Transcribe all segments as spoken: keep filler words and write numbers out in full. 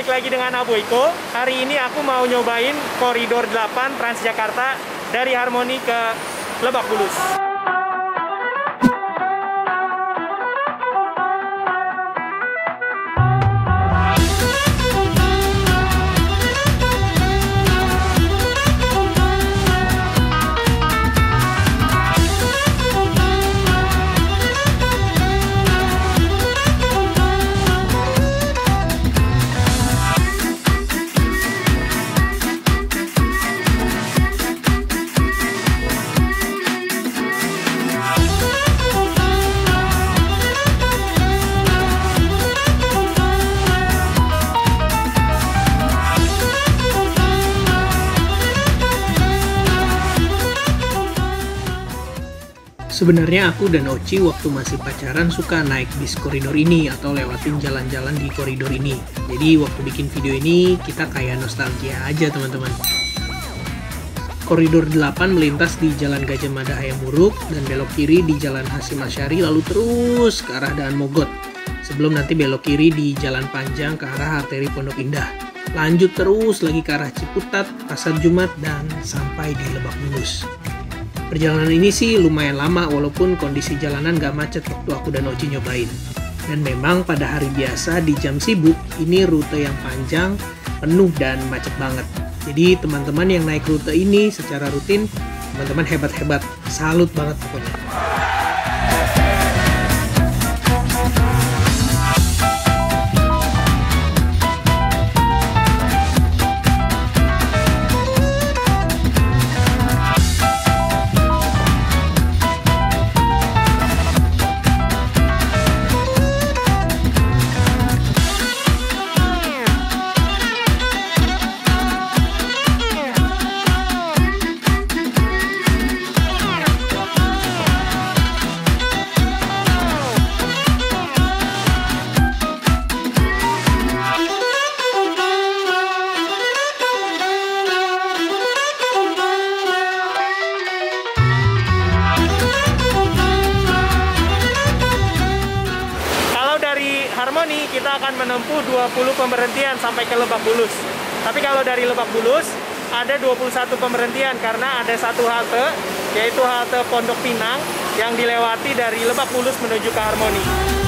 balik lagi dengan Abu Iko. Hari ini aku mau nyobain koridor delapan Transjakarta dari Harmoni ke Lebak Bulus. Sebenarnya aku dan Oci waktu masih pacaran suka naik bis koridor ini atau lewatin jalan-jalan di koridor ini. Jadi waktu bikin video ini kita kayak nostalgia aja teman-teman. Koridor delapan melintas di Jalan Gajah Mada Hayam Wuruk dan belok kiri di Jalan Hasyim Asy'ari lalu terus ke arah Daan Mogot. Sebelum nanti belok kiri di Jalan Panjang ke arah arteri Pondok Indah. Lanjut terus lagi ke arah Ciputat, Pasar Jumat, dan sampai di Lebak Bulus. Perjalanan ini sih lumayan lama walaupun kondisi jalanan gak macet waktu aku dan Oci nyobain. Dan memang pada hari biasa di jam sibuk, ini rute yang panjang, penuh dan macet banget. Jadi teman-teman yang naik rute ini secara rutin, teman-teman hebat-hebat, salut banget pokoknya. Harmoni kita akan menempuh dua puluh pemberhentian sampai ke Lebak Bulus. Tapi kalau dari Lebak Bulus ada dua puluh satu pemberhentian karena ada satu halte, yaitu halte Pondok Pinang yang dilewati dari Lebak Bulus menuju ke Harmoni.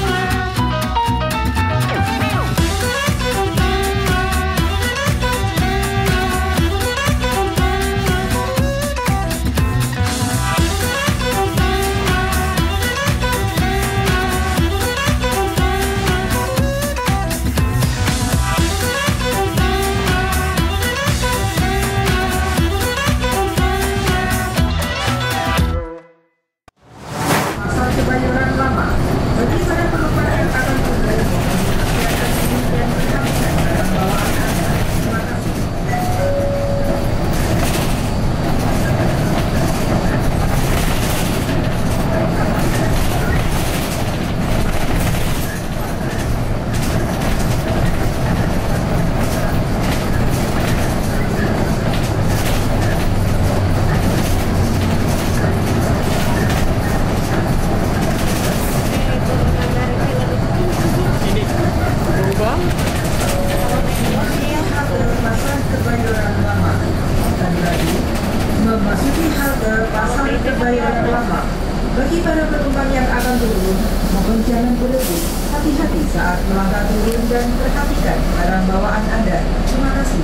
Memasuki halte Pasar Kebayoran Lama. Bagi para penumpang yang akan turun, mohon jangan berebut. Hati-hati saat melangkah turun dan perhatikan barang bawaan Anda. Terima kasih.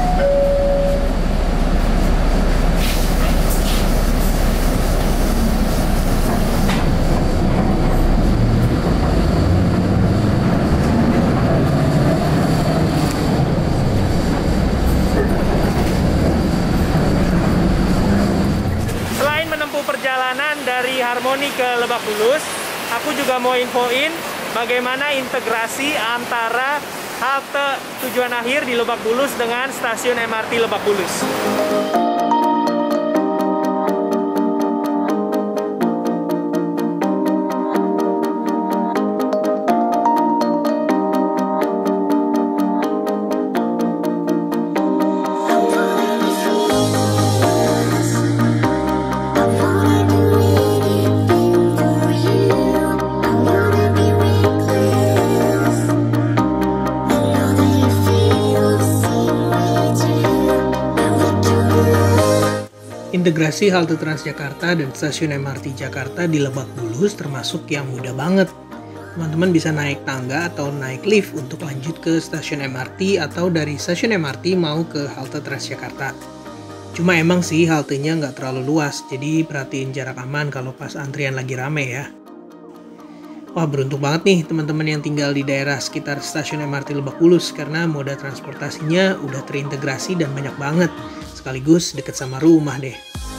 Perjalanan dari Harmoni ke Lebak Bulus, aku juga mau infoin bagaimana integrasi antara halte tujuan akhir di Lebak Bulus dengan stasiun M R T Lebak Bulus. feel Integrasi halte Transjakarta dan stasiun M R T Jakarta di Lebak Bulus termasuk yang mudah banget. Teman-teman bisa naik tangga atau naik lift untuk lanjut ke stasiun M R T atau dari stasiun M R T mau ke halte Transjakarta. Cuma emang sih haltenya nggak terlalu luas, jadi perhatiin jarak aman kalau pas antrian lagi rame ya. Wah, beruntung banget nih teman-teman yang tinggal di daerah sekitar stasiun M R T Lebak Bulus karena moda transportasinya udah terintegrasi dan banyak banget, sekaligus deket sama rumah deh.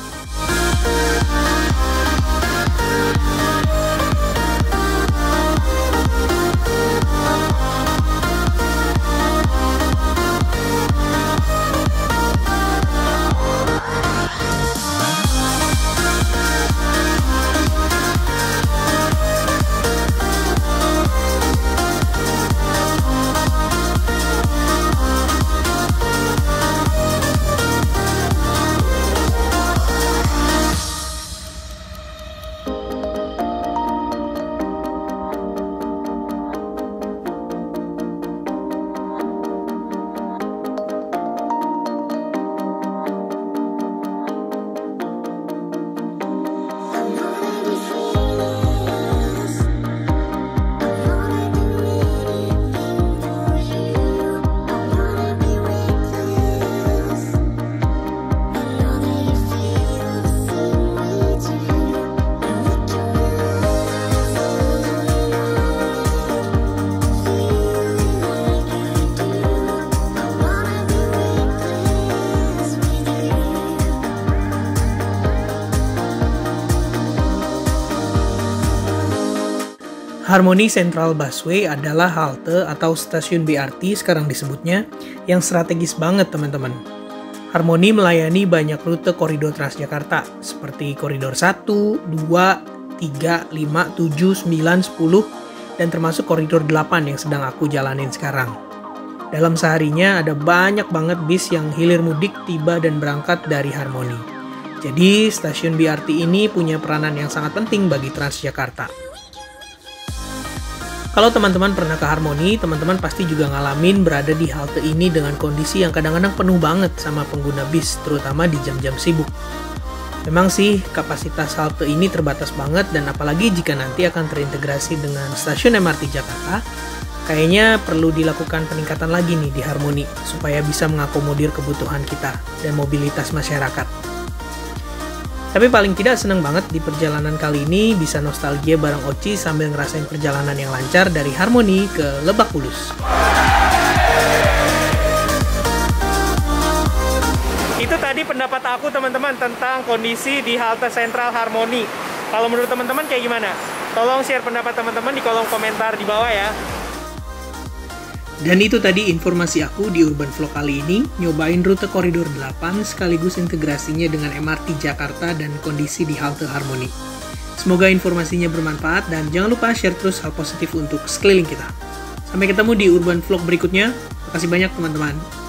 Harmony Central Busway adalah halte atau stasiun B R T sekarang disebutnya yang strategis banget teman-teman. Harmony melayani banyak rute koridor Transjakarta seperti koridor satu, dua, tiga, lima, tujuh, sembilan, sepuluh, dan termasuk koridor delapan yang sedang aku jalanin sekarang. Dalam seharinya ada banyak banget bis yang hilir mudik tiba dan berangkat dari Harmony. Jadi stasiun B R T ini punya peranan yang sangat penting bagi Transjakarta. Kalau teman-teman pernah ke Harmony, teman-teman pasti juga ngalamin berada di halte ini dengan kondisi yang kadang-kadang penuh banget sama pengguna bis, terutama di jam-jam sibuk. Memang sih, kapasitas halte ini terbatas banget dan apalagi jika nanti akan terintegrasi dengan stasiun M R T Jakarta, kayaknya perlu dilakukan peningkatan lagi nih di Harmony, supaya bisa mengakomodir kebutuhan kita dan mobilitas masyarakat. Tapi paling tidak seneng banget di perjalanan kali ini bisa nostalgia bareng Oci sambil ngerasain perjalanan yang lancar dari Harmony ke Lebak Bulus. Itu tadi pendapat aku teman-teman tentang kondisi di halte sentral Harmony. Kalau menurut teman-teman kayak gimana? Tolong share pendapat teman-teman di kolom komentar di bawah ya. Dan itu tadi informasi aku di Urban Vlog kali ini, nyobain rute koridor delapan sekaligus integrasinya dengan M R T Jakarta dan kondisi di halte Harmony. Semoga informasinya bermanfaat dan jangan lupa share terus hal positif untuk sekeliling kita. Sampai ketemu di Urban Vlog berikutnya. Terima kasih banyak teman-teman.